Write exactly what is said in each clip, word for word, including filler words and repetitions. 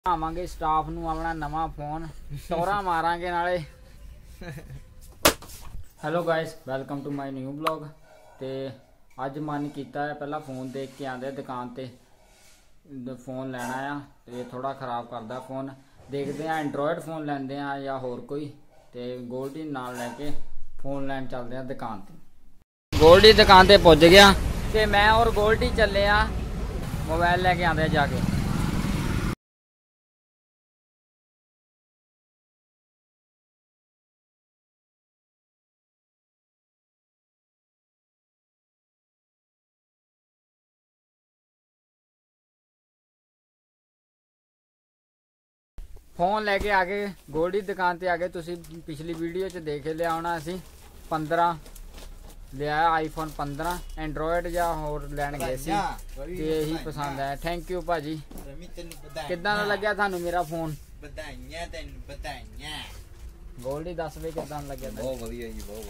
ਆਵਾਂਗੇ ਸਟਾਫ ਨੂੰ ਆਪਣਾ ਨਵਾਂ ਫੋਨ ਟੋਰਾ ਮਾਰਾਂਗੇ ਨਾਲੇ। Hello guys, welcome to my new blog. ਤੇ ਅੱਜ ਮਨ ਕੀਤਾ ਹੈ ਪਹਿਲਾਂ ਫੋਨ ਦੇਖ ਕੇ ਆਂਦੇ ਦੁਕਾਨ ਤੇ ਫੋਨ ਲੈਣਾ ਆ ਤੇ ਥੋੜਾ ਖਰਾਬ ਕਰਦਾ ਫੋਨ। ਦੇਖਦੇ ਆ ਐਂਡਰੋਇਡ ਫੋਨ ਲੈਂਦੇ ਆ ਜਾਂ ਹੋਰ ਕੋਈ, ਤੇ ਗੋਲਡੀ ਨਾਲ ਲੈ ਕੇ ਫੋਨ ਲੈਣ ਚੱਲਦੇ ਆ ਦੁਕਾਨ ਤੇ। ਗੋਲਡੀ ਦੁਕਾਨ ਤੇ ਪੁੱਜ ਗਿਆ ਤੇ मैं और गोल्डी चले आ मोबाइल लेके आते जाके। फोन लेके आ गए गोल्डी दुकान ते आ गए। तुसी पिछली वीडियो च देख लिया होना, असी पंद्रह लिया आईफोन पंद्रह एंड्रॉयड या होर लैन गए सी ते यही पसंद आया। थैंक यू भाजी। किदां दा लग्या थानू मेरा फोन? बधाइयां तैनू बधाइयां। गोल्डी दस वे किदां लग्या? बहुत वधिया जी, बहुत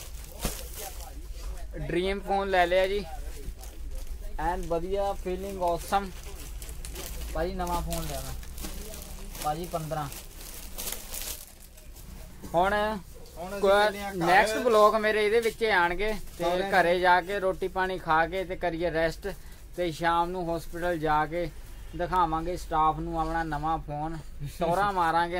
वधिया। ड्रीम फोन ले लिया जी एंड वधिया फीलिंग ऑसम। भाजी नवा फोन लेना भाजी पंद्रह। हुण नैक्सट ब्लॉग मेरे इहदे विच आणगे ते घरे जाके रोटी पानी खा के ते करिए रेस्ट, ते शाम नूं हॉस्पिटल जाके दिखावांगे स्टाफ नूं अपना नवां फोन टोरा मारांगे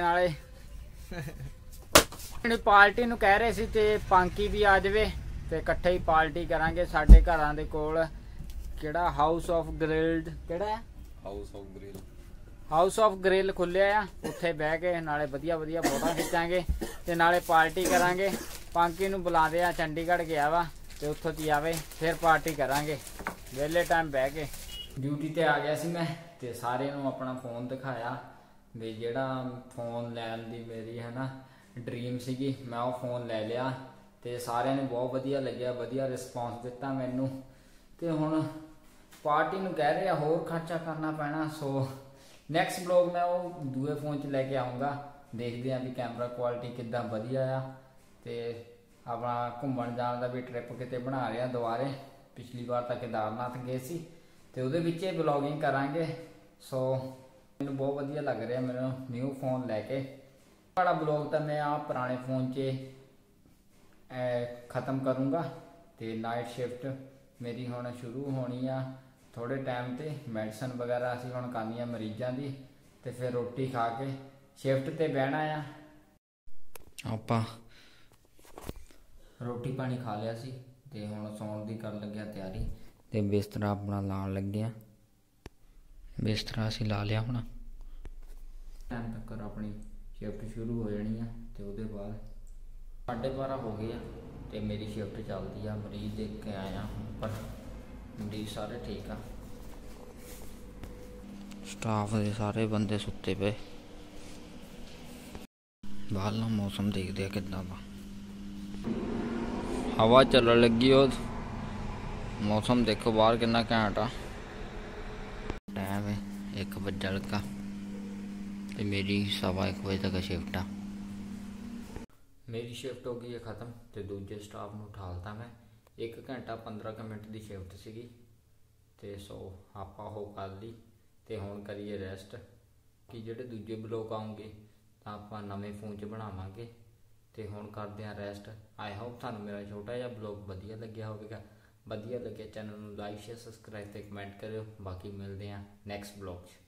नाले। पार्टी नूं कह रहे सी ते पांकी भी आ जावे ते इकट्ठे ही पार्टी करांगे। साडे घरां दे कोल किहड़ा हाउस ऑफ ग्रिल्ड किहड़ा है House of Grill House of Grill खुलिया आ, उत्थे बह के नाले वधिया वधिया फोटो खिचांगे ते नाले पार्टी करांगे। पांकी नूं बुलादे आ, चंडीगढ़ गया वा ते उत्थों दी आवे फिर पार्टी करांगे वेले टाइम बह के। ड्यूटी ते आ गया सी मैं ते सारे नूं अपना फोन दिखाया भी जिहड़ा फोन लैण दी मेरी है ना ड्रीम सीगी, मैं वो फोन ले लिया ते सारिਆਂ ਨੂੰ बहुत वधिया लग्या, वधिया रिस्पॉन्स दिता मैनू। ते हुण पार्टी नूं कह रहे होर खर्चा करना पैना। सो नैक्सट ब्लॉग मैं वो दूए फोन च लैके आऊँगा। देखते हैं भी कैमरा क्वालिटी किद्दां वधिया आ। ते अपना घूमण जाण दा भी ट्रिप किते बना रहे दोबारे। पिछली बार तां केदारनाथ गए सी ते उहदे विच ब्लॉगिंग करांगे। सो मैनूं बहुत वधिया लग रहा मैनूं न्यू फोन लैके। वाला ब्लॉग तां मैं आ पुराने फोन च ख़त्म करूँगा ते नाइट शिफ्ट मेरी हुण शुरू होनी आ थोड़े टाइम ते। मैडिसन वगैरह असीं हुण करनी आ मरीजां दी ते फिर रोटी खा के शिफ्ट ते बहना आ। आपां रोटी पानी खा लिया सी ते हुण सौण दी कर लग्या तैयारी ते बिस्तरा अपना लाण लगे आ। बिस्तरा असीं ला लिया। हुण टाइम तक अपनी शिफ्ट शुरू हो जानी आ ते उहदे बाद साढ़े बारह हो गए आ ते मेरी शिफ्ट चलदी आ। मरीज देख के आया पर मरीज सारे ठीक आ। स्टाफ दे सारे बंदे सुत्ते पे। बाहरला मौसम देखते कितना दा हवा चलन लगी हो। मौसम देखो बाहर कितना घैंट आ। टाइम है एक बजे लगा ते मेरी सवा एक बजे तक शिफ्ट आ। मेरी शिफ्ट हो गई है ख़त्म ते दूजे स्टाफ नूं उठालता मैं। एक घंटा पंद्रह मिनट की शिफ्ट सीगी ते सो आपां हो कर ली ते हुण करिए रेस्ट। कि जिहड़े दूजे ब्लॉग आउणगे तां आपां नवें फोन च बनावांगे ते हुण करदे आ रेस्ट। आई होप तुहानूं मेरा छोटा जिहा ब्लॉग वधिया लग्या होवेगा। वधिया लग्या चैनल नूं लाइक शेयर सबसक्राइब ते कमेंट करियो। बाकी मिलदे आ नैक्सट ब्लॉग च।